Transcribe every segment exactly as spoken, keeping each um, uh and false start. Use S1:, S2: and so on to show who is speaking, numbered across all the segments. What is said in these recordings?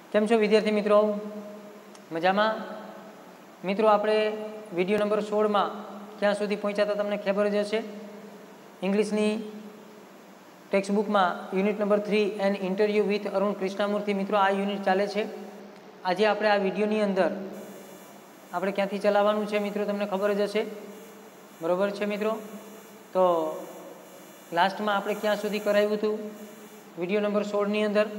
S1: કેમ છો વિદ્યાર્થી મિત્રો? મજામાં? મિત્રો આપણે વિડીયો નંબર સોળમાં ક્યાં સુધી પહોંચ્યા હતા તમને ખબર જ હશે. ઇંગ્લિશની ટેક્સ્ટ બુકમાં unit number three and interview with Arun Krishnamurthy. મિત્રો આ યુનિટ ચાલે છે. આજે આપણે આ વિડીયોની અંદર આપણે ક્યાંથી ચલાવવાનું છે મિત્રો તમને ખબર જ હશે, બરાબર છે મિત્રો? તો લાસ્ટમાં આપણે ક્યાં સુધી કરાવ્યું હતું વિડીયો નંબર સોળની અંદર?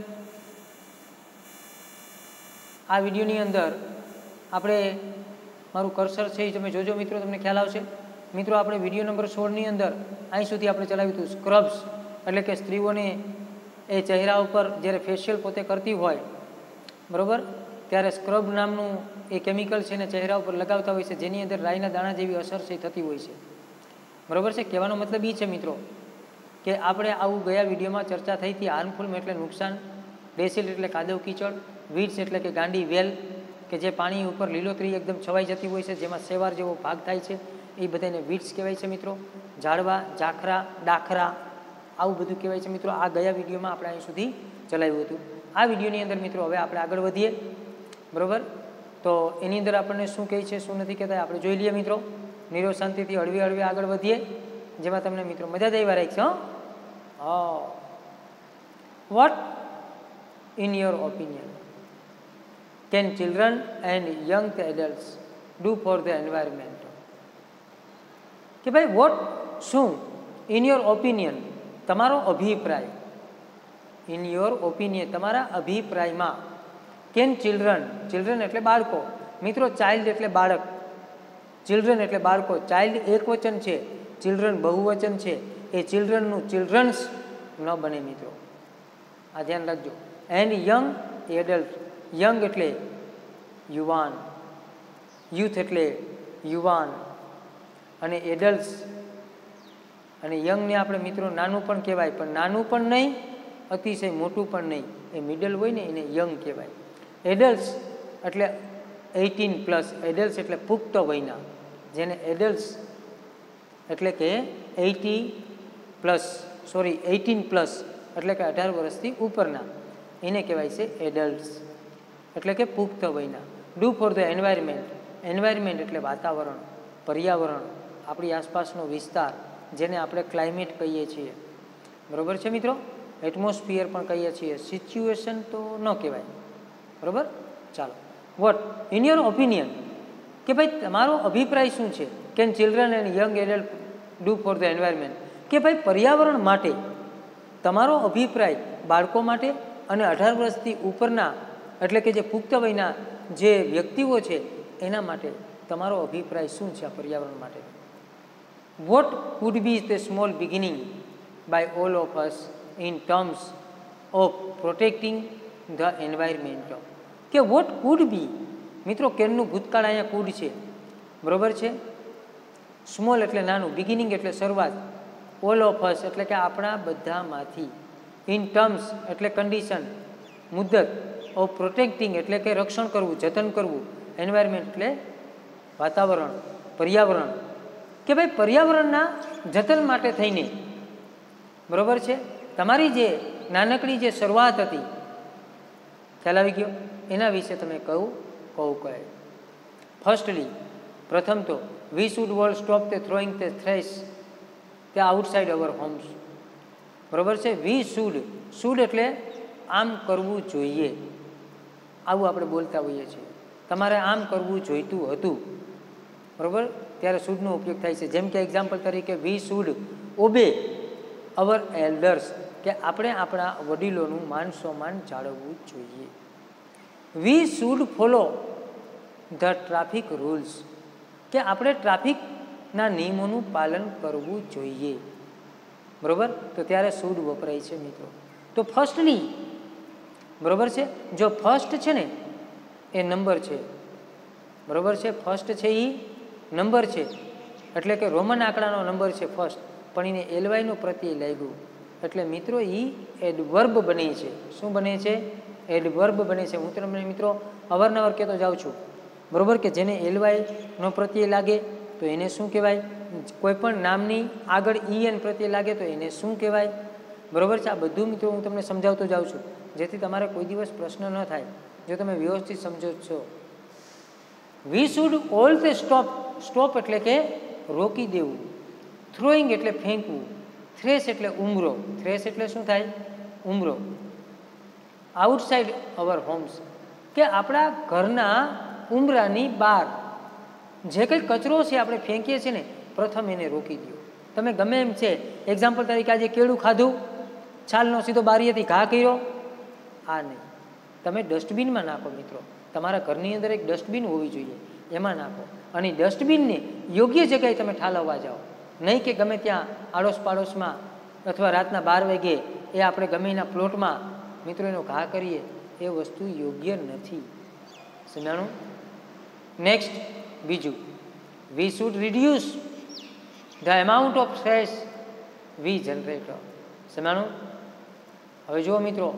S1: આ વિડીયોની અંદર આપણે મારું કર્સર છે એ તમે જોજો મિત્રો, તમને ખ્યાલ આવશે. મિત્રો આપણે વિડીયો નંબર સોળની અંદર અહીં સુધી આપણે ચલાવ્યું હતું સ્ક્રબ્સ, એટલે કે સ્ત્રીઓને એ ચહેરા ઉપર જ્યારે ફેશિયલ પોતે કરતી હોય, બરાબર, ત્યારે સ્ક્રબ નામનું એ કેમિકલ છે ને ચહેરા ઉપર લગાવતા હોય છે, જેની અંદર રાઈના દાણા જેવી અસર છે થતી હોય છે, બરાબર છે. કહેવાનો મતલબ એ છે મિત્રો કે આપણે આવું ગયા વિડીયોમાં ચર્ચા થઈ હતી. હાર્મફુલ એટલે નુકસાન, ડેસિલ એટલે કાદવ કીચડ, વીડ્સ એટલે કે ગાંડી વેલ કે જે પાણી ઉપર લીલોતરી એકદમ છવાઈ જતી હોય છે, જેમાં સેવાર જેવો ભાગ થાય છે, એ બધાને વીડ્સ કહેવાય છે મિત્રો. ઝાડવા, ઝાખરા, ડાખરા, આવું બધું કહેવાય છે મિત્રો. આ ગયા વિડીયોમાં આપણે અહીં સુધી ચલાવ્યું હતું. આ વિડીયોની અંદર મિત્રો હવે આપણે આગળ વધીએ, બરાબર? તો એની અંદર આપણને શું કહે છે શું નથી કહેતા આપણે જોઈ લઈએ મિત્રો. નિરો શાંતિથી હળવી હળવી આગળ વધીએ, જેમાં તમને મિત્રો મજા જ આવી રાખશે. હા, what in your opinion can children and young adults do for the environment? કે ભાઈ વોટ, શું, ઇન યોર ઓપિનિયન, તમારો અભિપ્રાય, ઇન યોર ઓપિનિયન તમારા અભિપ્રાયમાં, કેન ચિલ્ડ્રન, ચિલ્ડ્રન એટલે બાળકો મિત્રો, ચાઇલ્ડ એટલે બાળક, ચિલ્ડ્રન એટલે બાળકો, ચાઇલ્ડ એક વચન છે, ચિલ્ડ્રન બહુવચન છે, એ ચિલ્ડ્રનનું ચિલ્ડ્રન્સ ન બને મિત્રો, આ ધ્યાન રાખજો. એન્ડ યંગ એડલ્ટ, યંગ એટલે યુવાન, યુથ એટલે યુવાન, અને એડલ્ટ્સ, અને યંગને આપણે મિત્રો નાનું પણ કહેવાય, પણ નાનું પણ નહીં, અતિશય મોટું પણ નહીં, એ મિડલ હોય ને એને યંગ કહેવાય. એડલ્ટ્સ એટલે એટીન પ્લસ, એડલ્ટ્સ એટલે પુખ્ત વયના, જેને એડલ્ટ્સ એટલે કે eighty plus sorry eighteen plus એટલે કે અઢાર વર્ષથી ઉપરના, એને કહેવાય છે એડલ્ટ્સ, એટલે કે પુખ્ત વયના. Do for the environment, environment એટલે વાતાવરણ, પર્યાવરણ, આપણી આસપાસનો વિસ્તાર, જેને આપણે ક્લાઇમેટ કહીએ છીએ, બરાબર છે મિત્રો? એટમોસ્ફિયર પણ કહીએ છીએ, સિચ્યુએશન તો ન કહેવાય, બરાબર? ચાલો, વોટ ઇન યોર ઓપિનિયન, કે ભાઈ તમારો અભિપ્રાય શું છે? Can children and young adult do for the environment, કે ભાઈ પર્યાવરણ માટે તમારો અભિપ્રાય બાળકો માટે અને અઢાર વર્ષથી ઉપરના એટલે કે જે પુખ્ત વયના જે વ્યક્તિઓ છે એના માટે તમારો અભિપ્રાય શું છે આ પર્યાવરણ માટે? What would be the small beginning by all of us in terms of protecting the environment? કે વોટ કુડ બી મિત્રો, કેનનું ભૂતકાળ અહીંયા કુડ છે, બરાબર છે? સ્મોલ એટલે નાનું, બિગિનિંગ એટલે શરૂઆત, ઓલ ઓફ અસ એટલે કે આપણા બધામાંથી, ઇન ટર્મ્સ એટલે કન્ડિશન, મુદ્દત, ઓફ પ્રોટેક્ટિંગ એટલે કે રક્ષણ કરવું, જતન કરવું, એન્વાયરમેન્ટ એટલે વાતાવરણ, પર્યાવરણ, કે ભાઈ પર્યાવરણના જતન માટે થઈને, બરાબર છે, તમારી જે નાનકડી જે શરૂઆત હતી, ખ્યાલ આવી ગયો? એના વિશે તમે કહું કહું કહે. ફર્સ્ટલી, પ્રથમ તો we should all stop the throwing the trash તે આઉટસાઇડ અવર હોમ્સ, બરાબર છે? વી શુડ, શુડ એટલે આમ કરવું જોઈએ, આવું આપણે બોલતા હોઈએ છીએ. તમારે આમ કરવું જોઈતું હતું, બરાબર? ત્યારે શુડનો ઉપયોગ થાય છે. જેમ કે એક્ઝામ્પલ તરીકે we should obey our elders, કે આપણે આપણા વડીલોનું માન સન્માન જાળવવું જોઈએ. We should follow the traffic rules, કે આપણે ટ્રાફિકના નિયમોનું પાલન કરવું જોઈએ, બરાબર? તો ત્યારે શુડ વપરાય છે મિત્રો. તો ફર્સ્ટલી, બરાબર છે? જો ફર્સ્ટ છે ને એ નંબર છે, બરાબર છે? ફર્સ્ટ છે એ નંબર છે, એટલે કે રોમન આંકડાનો નંબર છે ફર્સ્ટ, પણ એને એલવાયનું પ્રત્યય લાગ્યું, એટલે મિત્રો એ એડવર્બ બને છે. શું બને છે? એડવર્બ બને છે. હું તમને મિત્રો અવારનવાર કહેતો જાઉં છું, બરાબર, કે જેને એલવાયનો પ્રત્યય લાગે તો એને શું કહેવાય? કોઈ પણ નામની આગળ ઈ એન પ્રત્યય લાગે તો એને શું કહેવાય? બરાબર છે? આ બધું મિત્રો હું તમને સમજાવતો જાઉં છું. જેથી તમારે કોઈ દિવસ પ્રશ્ન ન થાય, જો તમે વ્યવસ્થિત સમજો છો. We should all the stop. Stop એટલે કે રોકી દેવું. થ્રોઈંગ એટલે ફેંકવું. થ્રેશ એટલે ઉમરો. થ્રેશ એટલે શું થાય? ઉમરો. આઉટસાઇડ અવર હોમ્સ, કે આપણા ઘરના ઉમરાની બહાર જે કંઈ કચરો છે આપણે ફેંકીએ છીએ ને, પ્રથમ એને રોકી દો. તમે ગમે એમ છે, એક્ઝામ્પલ તરીકે આજે કેળું ખાધું, છાલનો સીધો બારીએથી ઘા કર્યો, આ નહીં. તમે ડસ્ટબિનમાં નાખો મિત્રો. તમારા ઘરની અંદર એક ડસ્ટબિન હોવી જોઈએ, એમાં નાખો. અને ડસ્ટબિનને યોગ્ય જગ્યાએ તમે ઠાલવવા જાઓ, નહીં કે ગમે ત્યાં આડોશ પાડોશમાં અથવા રાતના બાર વાગે એ આપણે ગમે એના પ્લોટમાં મિત્રો એનો ઘા કરીએ, એ વસ્તુ યોગ્ય નથી. સમજાણું? નેક્સ્ટ બીજું, we should reduce the amount of stress we generate. સમજાણું? હવે જુઓ મિત્રો,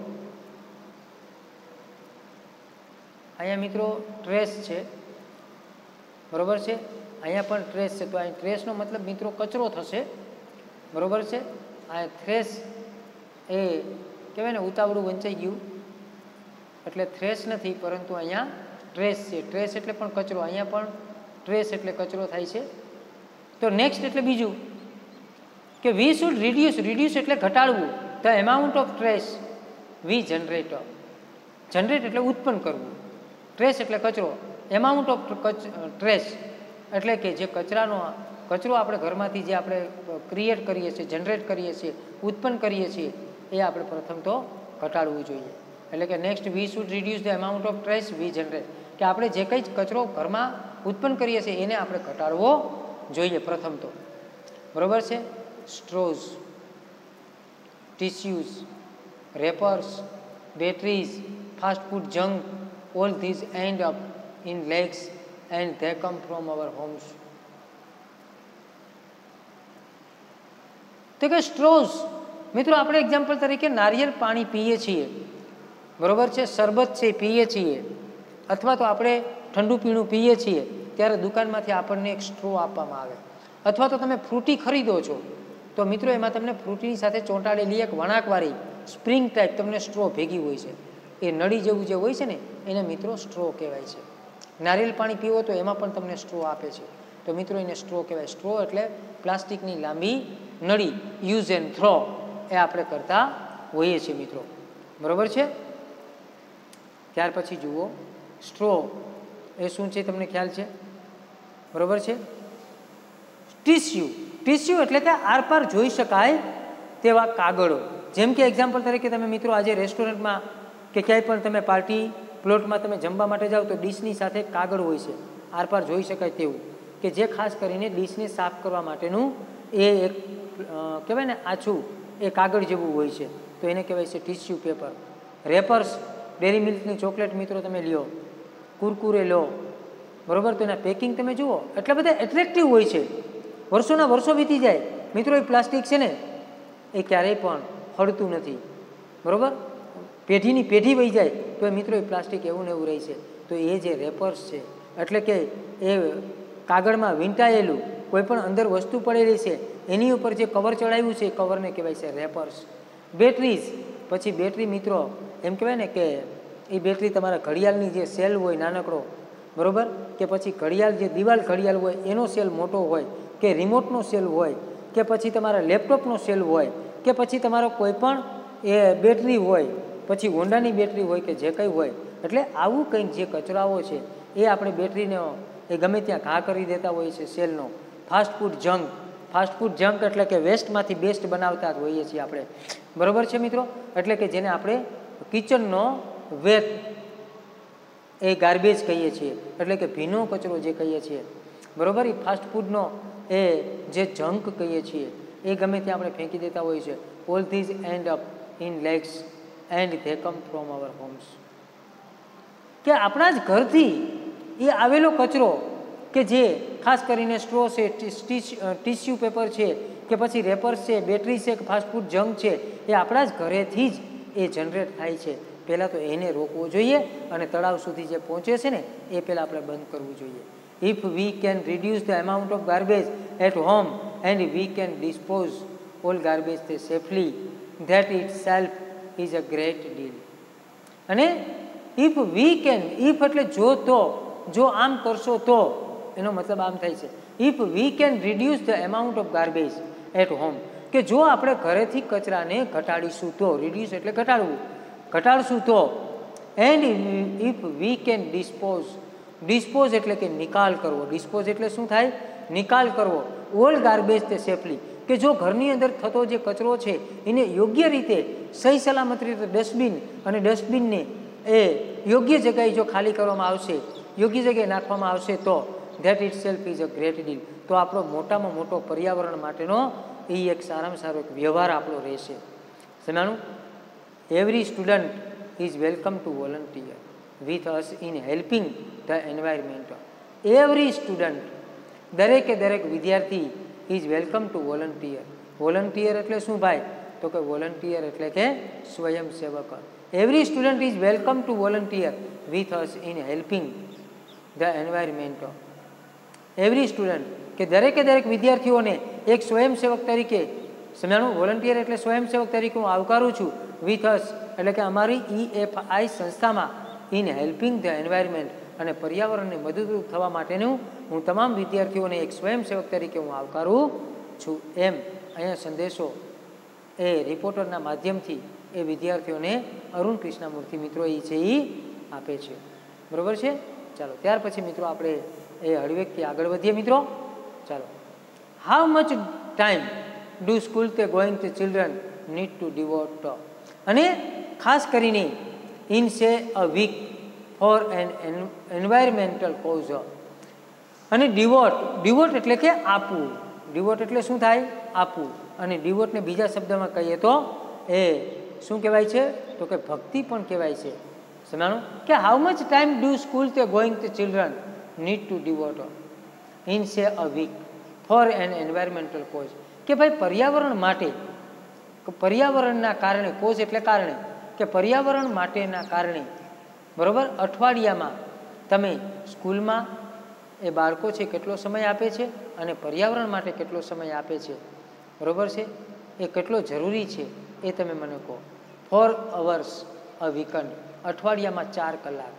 S1: અહીંયા મિત્રો ટ્રેસ છે, બરોબર છે, અહીંયા પણ ટ્રેસ છે. તો અહીં ટ્રેસનો મતલબ મિત્રો કચરો થશે, બરોબર છે. આ થ્રેસ એ કહેવાય ને ઉતાવળું વંચાઈ ગયું, એટલે થ્રેસ નથી, પરંતુ અહીંયા ટ્રેસ છે. ટ્રેસ એટલે પણ કચરો, અહીંયા પણ ટ્રેસ એટલે કચરો થાય છે. તો નેક્સ્ટ એટલે બીજું કે વી શુડ રિડ્યુસ. રિડ્યુસ એટલે ઘટાડવું. The amount of stress we generate. Generate એટલે ઉત્પન્ન કરવું. ટ્રેસ એટલે કચરો. એમાઉન્ટ ઓફ ટ્રેસ એટલે કે જે કચરાનો કચરો આપણે ઘરમાંથી જે આપણે ક્રિએટ કરીએ છીએ, જનરેટ કરીએ છીએ, ઉત્પન્ન કરીએ છીએ, એ આપણે પ્રથમ તો ઘટાડવું જોઈએ. એટલે કે next we should reduce the amount of stress we generate, કે આપણે જે કંઈ કચરો ઘરમાં ઉત્પન્ન કરીએ છીએ એને આપણે ઘટાડવો જોઈએ પ્રથમ તો, બરોબર છે. Straws, tissues, wrappers, batteries, fast food junk, all these end up in lakes and they come from our homes. તો કે સ્ટ્રોઝ મિત્રો, આપણે એક્ઝામ્પલ તરીકે નારિયેળ પાણી પીએ છીએ, બરોબર છે, શરબત છે પીએ છીએ, અથવા તો આપણે ઠંડુ પીણું પીએ છીએ, ત્યારે દુકાનમાંથી આપણને એક સ્ટ્રો આપવામાં આવે. અથવા તો તમે ફ્રૂટી ખરીદો છો, તો મિત્રો એમાં તમને ફ્રૂટીની સાથે ચોંટાડેલી એક વણાકવાળી સ્પ્રિંગ ટાઈપ તમને સ્ટ્રો ભેગી હોય છે. એ નળી જેવું જે હોય છે ને, એને મિત્રો સ્ટ્રો કહેવાય છે. નારિયેળ પાણી પીવો તો એમાં પણ તમને સ્ટ્રો આપે છે, તો મિત્રો એને સ્ટ્રો કહેવાય. સ્ટ્રો એટલે પ્લાસ્ટિકની લાંબી નળી, યુઝ એન્ડ થ્રો એ આપણે કરતા હોઈએ છીએ મિત્રો, બરોબર છે. ત્યાર પછી જુઓ, સ્ટ્રો એ શું છે તમને ખ્યાલ છે, બરોબર છે. ટીસ્યુ. ટીસ્યુ એટલે કે આરપાર જોઈ શકાય તેવા કાગળો. જેમ કે એક્ઝામ્પલ તરીકે તમે મિત્રો આજે રેસ્ટોરન્ટમાં કે ક્યાંય પણ તમે પાર્ટી પ્લોટમાં તમે જમવા માટે જાઓ, તો ડીશની સાથે કાગળ હોય છે, આરપાર જોઈ શકાય તેવું, કે જે ખાસ કરીને ડીશને સાફ કરવા માટેનું એ એક કહેવાય ને આછું એ કાગળ જેવું હોય છે, તો એને કહેવાય છે ટીસ્યુ પેપર. રેપર્સ, ડેરી મિલ્કની ચોકલેટ મિત્રો તમે લ્યો, કુરકુરે લો, બરોબર, તો એના પેકિંગ તમે જુઓ, એટલા બધા એટ્રેક્ટિવ હોય છે. વર્ષોના વર્ષો વીતી જાય મિત્રો, એ પ્લાસ્ટિક છે ને એ ક્યારેય પણ હળતું નથી, બરોબર. પેઢીની પેઢી વહી જાય તો એ મિત્રો એ પ્લાસ્ટિક એવું ને એવું રહે છે. તો એ જે રેપર્સ છે, એટલે કે એ કાગળમાં વીંટાયેલું કોઈ પણ અંદર વસ્તુ પડેલી છે, એની ઉપર જે કવર ચડાવ્યું છે, એ કવરને કહેવાય છે રેપર્સ. બેટરીઝ, પછી બેટરી મિત્રો એમ કહેવાય ને કે એ બેટરી તમારા ઘડિયાળની જે સેલ હોય નાનકડો, બરોબર, કે પછી ઘડિયાળ જે દિવાલ ઘડિયાળ હોય એનો સેલ મોટો હોય, કે રિમોટનો સેલ હોય, કે પછી તમારા લેપટોપનો સેલ હોય, કે પછી તમારો કોઈ પણ એ બેટરી હોય, પછી હોન્ડાની બેટરી હોય, કે જે કંઈ હોય. એટલે આવું કંઈક જે કચરાઓ છે એ આપણે બેટરીને એ ગમે ત્યાં ઘા કરી દેતા હોઈએ છીએ સેલનો. Fast food junk. Fast food junk એટલે કે વેસ્ટમાંથી બેસ્ટ બનાવતા જ હોઈએ છીએ આપણે, બરોબર છે મિત્રો. એટલે કે જેને આપણે કિચનનો વેટ એ ગાર્બેજ કહીએ છીએ, એટલે કે ભીનો કચરો જે કહીએ છીએ, બરોબર. એ ફાસ્ટ ફૂડનો એ જે જંક કહીએ છીએ એ ગમે ત્યાં આપણે ફેંકી દેતા હોઈએ છીએ. All these end up in lakes and they come from our homes. કે આપણા જ ઘરથી એ આવેલો કચરો, કે જે ખાસ કરીને સ્ટ્રો છે, ટીસ્યુ પેપર છે, કે પછી રેપર્સ છે, બેટરી છે, કે ફાસ્ટ ફૂડ જંક છે, એ આપણા જ ઘરેથી જ એ જનરેટ થાય છે. પહેલાં તો એને રોકવો જોઈએ, અને તળાવ સુધી જે પહોંચે છે ને એ પહેલાં આપણે બંધ કરવું જોઈએ. If we can reduce the amount of garbage at home and we can dispose all garbage તે safely, that itself is a great deal. અને ઇફ વી કેન, ઇફ એટલે જો તો, જો આમ કરશો તો, એનો મતલબ આમ થાય છે if we can reduce the amount of garbage at home, કે જો આપણે ઘરેથી કચરાને ઘટાડીશું તો, રિડ્યુસ એટલે ઘટાડવું, ઘટાડશું તો, and if we can dispose, dispose એટલે કે નિકાલ કરવો, ડિસ્પોઝ એટલે શું થાય, નિકાલ કરવો, ઓલ ગાર્બેજ તે સેફલી, કે જો ઘરની અંદર થતો જે કચરો છે એને યોગ્ય રીતે સહી સલામત રીતે ડસ્ટબિન અને ડસ્ટબિનને એ યોગ્ય જગ્યાએ જો ખાલી કરવામાં આવશે, યોગ્ય જગ્યાએ નાખવામાં આવશે તો that itself is a great deal, તો આપણો મોટામાં મોટો પર્યાવરણ માટેનો એ એક સારામાં સારો એક વ્યવહાર આપણો રહેશે. સમજાણું? Every student is welcome to volunteer with us in helping the environment. Every student, દરેકે દરેક વિદ્યાર્થી is welcome to volunteer. Volunteer એટલે શું ભાઈ? તો કે વોલન્ટિયર એટલે કે સ્વયંસેવક. Every student is welcome to volunteer with us in helping the environment. Every student, કે દરેકે દરેક વિદ્યાર્થીઓને એક સ્વયંસેવક તરીકે, સમજાણું? વોલન્ટિયર એટલે સ્વયંસેવક તરીકે હું આવકારું છું. વિથ અસ એટલે કે અમારી ઈ એફ આઈ સંસ્થામાં ઇન હેલ્પિંગ ધ એન્વાયરમેન્ટ, અને પર્યાવરણને મદદરૂપ થવા માટેનું હું તમામ વિદ્યાર્થીઓને એક સ્વયંસેવક તરીકે હું આવકારું છું. એમ અહીંયા સંદેશો એ રિપોર્ટરના માધ્યમથી એ વિદ્યાર્થીઓને અરુણ કૃષ્ણમૂર્તિ મિત્રો એ છે એ આપે છે. બરાબર છે? ચાલો ત્યાર પછી મિત્રો આપણે એ હળવેકથી આગળ વધીએ મિત્રો. ચાલો, how much time do school તે going the children need to devote, અને ખાસ કરીને in say a week for an environmental cause. અને ડિવોટ, ડિવોટ એટલે કે આપવું, ડિવોટ એટલે શું થાય? આપવું. અને ડિવોટને બીજા શબ્દમાં કહીએ તો એ શું કહેવાય છે? તો કે ભક્તિ પણ કહેવાય છે. સમજાણું? કે how much time do school તે going the children need to devote in say a week for an environmental cause, કે ભાઈ પર્યાવરણ માટે, પર્યાવરણના કારણે, કોઝ એટલે કારણે, કે પર્યાવરણ માટેના કારણે, બરાબર, અઠવાડિયામાં તમે સ્કૂલમાં એ બાળકો છે કેટલો સમય આપે છે અને પર્યાવરણ માટે કેટલો સમય આપે છે, બરાબર છે, એ કેટલો જરૂરી છે એ તમે મને કહો. ફોર અવર્સ અ વીકન્ડ, અઠવાડિયામાં ચાર કલાક.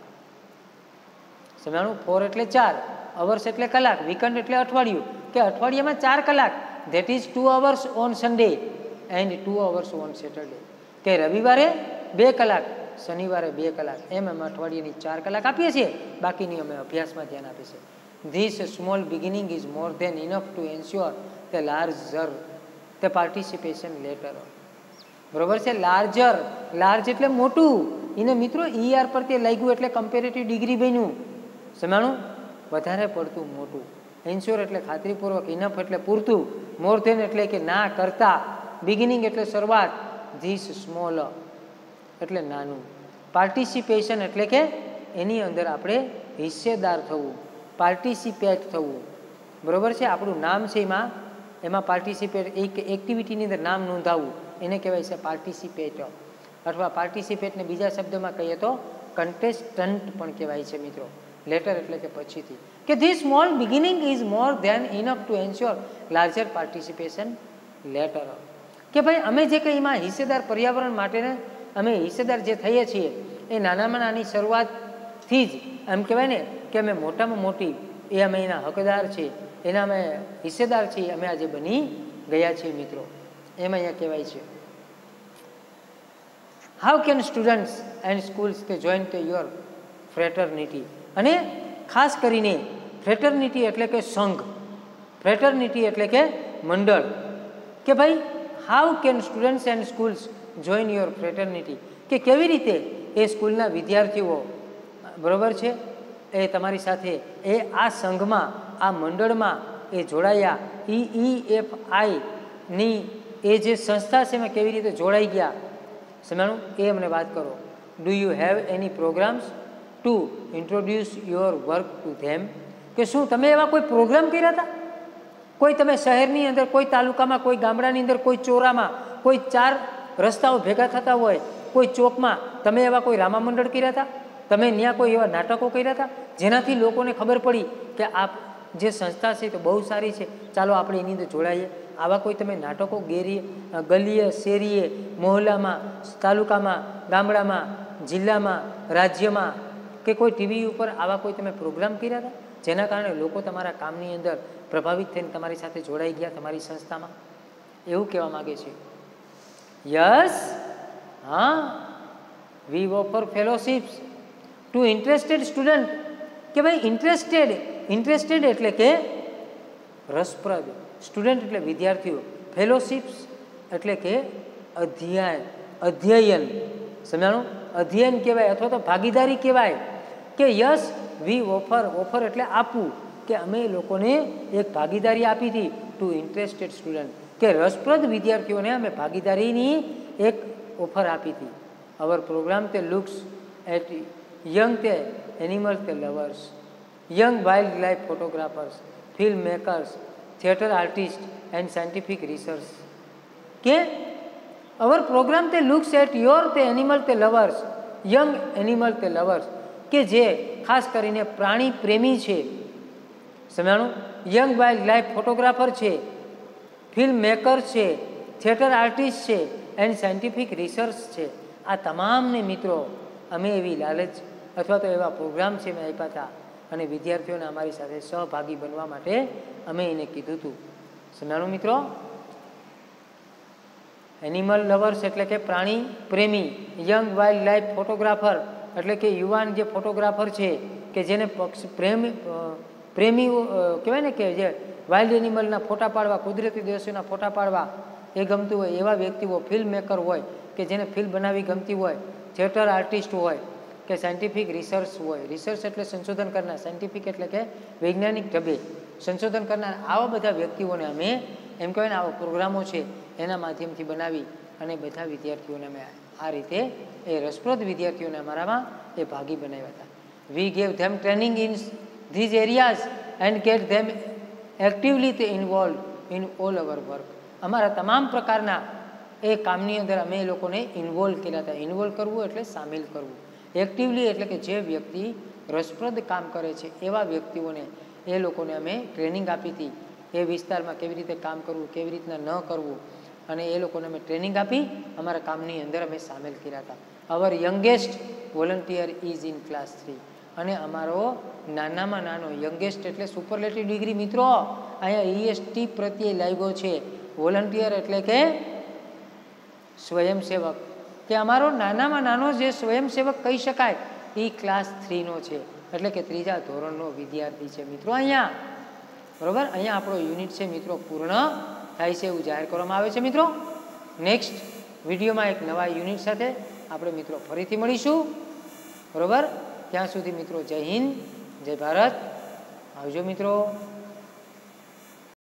S1: સમજાણું? ફોર એટલે ચાર, અવર્સ એટલે કલાક, વીકન્ડ એટલે અઠવાડિયું, કે અઠવાડિયામાં ચાર કલાક, that is two hours on Sunday and two hours on Saturday, કે રવિવારે બે કલાક, શનિવારે બે કલાક, એમ અમે અઠવાડિયાની ચાર કલાક આપીએ છીએ, બાકીની અમે અભ્યાસમાં ધ્યાન આપીએ છીએ. This small beginning is more than enough to ensure the larger the participation later. બરોબર છે? લાર્જર, લાર્જ એટલે મોટું, એને મિત્રો ઈ આર પર તે લાગ્યું એટલે કમ્પેરેટિવ ડિગ્રી બન્યું. સમજાણું? વધારે પડતું મોટું. એન્શ્યોર એટલે ખાતરીપૂર્વક, ઇનફ એટલે પૂરતું, મોર ધેન એટલે કે ના કરતા, બિગિનિંગ એટલે શરૂઆત, ધીસ સ્મોલ એટલે નાનું, પાર્ટિસિપેશન એટલે કે એની અંદર આપણે હિસ્સેદાર થવું, પાર્ટિસિપેટ થવું. બરાબર છે? આપણું નામ છે એમાં, એમાં પાર્ટિસિપેટ, એક એક્ટિવિટીની અંદર નામ નોંધાવવું, એને કહેવાય છે પાર્ટિસિપેટ. અથવા પાર્ટિસિપેટને બીજા શબ્દમાં કહીએ તો કન્ટેસ્ટન્ટ પણ કહેવાય છે મિત્રો. લેટર એટલે કે પછીથી, કે this small beginning is more than enough to ensure larger participation later. કે ભાઈ અમે જે કંઈ એમાં હિસ્સેદાર, પર્યાવરણ માટેના અમે હિસ્સેદાર જે થઈએ છીએ એ નાનામાં નાની શરૂઆતથી જ એમ કહેવાય ને કે અમે મોટામાં મોટી એ અમે એના હકદાર છીએ, એના અમે હિસ્સેદાર છીએ, અમે આજે બની ગયા છીએ મિત્રો, એમ અહીંયા કહેવાય છે. How can students and schools તે જોઈન ટુ યોર ફ્રેટર્નિટી. અને ખાસ કરીને ફ્રેટર્નિટી એટલે કે સંઘ, ફ્રેટર્નિટી એટલે કે મંડળ, કે ભાઈ how can students and schools join your fraternity, કે કેવી રીતે એ સ્કૂલના વિદ્યાર્થીઓ, બરાબર છે, એ તમારી સાથે એ આ સંઘમાં, આ મંડળમાં એ જોડાયા, ઈ ઈ એફ આઈની એ જે સંસ્થા છે એમાં કેવી રીતે જોડાઈ ગયા. સમજાણું? એ અમને વાત કરો. Do you have any programmes to introduce your work to them, કે શું તમે એવા કોઈ પ્રોગ્રામ કર્યા હતા? કોઈ તમે શહેરની અંદર, કોઈ તાલુકામાં, કોઈ ગામડાની અંદર, કોઈ ચોરામાં, કોઈ ચાર રસ્તાઓ ભેગા થતા હોય, કોઈ ચોકમાં તમે એવા કોઈ રામા મંડળ કર્યા હતા? તમે ત્યાં કોઈ એવા નાટકો કર્યા હતા જેનાથી લોકોને ખબર પડી કે આ જે સંસ્થા છે તો બહુ સારી છે, ચાલો આપણે એની અંદર જોડાઈએ? આવા કોઈ તમે નાટકો ગેરીએ, ગલીએ, શેરીએ, મોહલ્લામાં, તાલુકામાં, ગામડામાં, જિલ્લામાં, રાજ્યમાં કે કોઈ ટીવી ઉપર આવા કોઈ તમે પ્રોગ્રામ કર્યા હતા જેના કારણે લોકો તમારા કામની અંદર પ્રભાવિત થઈને તમારી સાથે જોડાઈ ગયા તમારી સંસ્થામાં? એવું કહેવા માગે છે. યસ, હા, we offer fellowships to interested student. કે ભાઈ ઇન્ટરેસ્ટેડ, ઇન્ટરેસ્ટેડ એટલે કે રસપ્રદ, સ્ટુડન્ટ એટલે વિદ્યાર્થીઓ, ફેલોશિપ્સ એટલે કે અધ્યયન, અધ્યયન સમજાણું? અધ્યયન કહેવાય અથવા તો ભાગીદારી કહેવાય. કે યસ વી ઓફર, ઓફર એટલે આપવું, કે અમે લોકોને એક ભાગીદારી આપી હતી ટુ ઇન્ટરેસ્ટેડ સ્ટુડન્ટ, કે રસપ્રદ વિદ્યાર્થીઓને અમે ભાગીદારીની એક ઓફર આપી હતી. અવર પ્રોગ્રામ તે લુક્સ એટ યંગ તે એનિમલ તે lovers, young wildlife photographers, film makers, theatre artist and scientific research. કે અવર પ્રોગ્રામ તે લુક્સ એટ યોર તે એનિમલ તે લવર્સ, યંગ એનિમલ તે લવર્સ, કે જે ખાસ કરીને પ્રાણી પ્રેમી છે, સમજાણું? યંગ વાઇલ્ડ લાઈફ ફોટોગ્રાફર છે, ફિલ્મ મેકર છે, થિયેટર આર્ટિસ્ટ છે એન્ડ સાયન્ટિફિક રિસર્ચ છે. આ તમામને મિત્રો અમે એવી લાલચ અથવા તો એવા પ્રોગ્રામ છે મેં આપ્યા હતા અને વિદ્યાર્થીઓને અમારી સાથે સહભાગી બનવા માટે અમે એને કીધું હતું. સમજાણું મિત્રો? એનિમલ લવર્સ એટલે કે પ્રાણી પ્રેમી, યંગ વાઇલ્ડ લાઈફ ફોટોગ્રાફર એટલે કે યુવાન જે ફોટોગ્રાફર છે કે જેને પક્ષ પ્રેમ પ્રેમી કહેવાય ને, કે જે વાઇલ્ડ એનિમલના ફોટા પાડવા, કુદરતી દ્રશ્યોના ફોટા પાડવા એ ગમતું હોય એવા વ્યક્તિઓ, ફિલ્મ મેકર હોય કે જેને ફિલ્મ બનાવવી ગમતી હોય, થિયેટર આર્ટિસ્ટ હોય કે સાયન્ટિફિક રિસર્ચ હોય, રિસર્ચ એટલે સંશોધન કરનાર, સાયન્ટિફિક એટલે કે વૈજ્ઞાનિક ઢબે સંશોધન કરનાર, આવા બધા વ્યક્તિઓને અમે એમ કહેવાય ને આવા પ્રોગ્રામો છે એના માધ્યમથી બનાવી અને બધા વિદ્યાર્થીઓને અમે આ રીતે એ રસપ્રદ વિદ્યાર્થીઓને અમારામાં એ ભાગી બનાવ્યા હતા. We gave them training in these areas and get them actively તે involve in all our work. અમારા તમામ પ્રકારના એ કામની અંદર અમે એ લોકોને ઇન્વોલ્વ કર્યા હતા. ઇન્વોલ્વ કરવું એટલે સામેલ કરવું, એક્ટિવલી એટલે કે જે વ્યક્તિ રસપ્રદ કામ કરે છે એવા વ્યક્તિઓને એ લોકોને અમે ટ્રેનિંગ આપી હતી. એ વિસ્તારમાં કેવી રીતે કામ કરવું, કેવી રીતના ન કરવું, અને એ લોકોને અમે ટ્રેનિંગ આપી અમારા કામની અંદર અમે સામેલ કર્યા હતા. Our youngest volunteer is in class three. અને અમારો નાનામાં નાનો, યંગેસ્ટ એટલે સુપરલેટિવ ડિગ્રી મિત્રો અહીંયા ઈએસટી પ્રત્યે લાગ્યો છે. વોલન્ટિયર એટલે કે સ્વયંસેવક, કે અમારો નાનામાં નાનો જે સ્વયંસેવક કહી શકાય એ ક્લાસ થ્રીનો છે, એટલે કે ત્રીજા ધોરણનો વિદ્યાર્થી છે મિત્રો અહીંયા. બરાબર? અહીંયા આપણો યુનિટ છે મિત્રો પૂર્ણ થાય છે એવું જાહેર કરવામાં આવે છે મિત્રો. નેક્સ્ટ વિડીયોમાં એક નવા યુનિટ સાથે આપણે મિત્રો ફરીથી મળીશું. બરાબર? ત્યાં સુધી મિત્રો જય હિન્દ, જય ભારત. આવજો મિત્રો.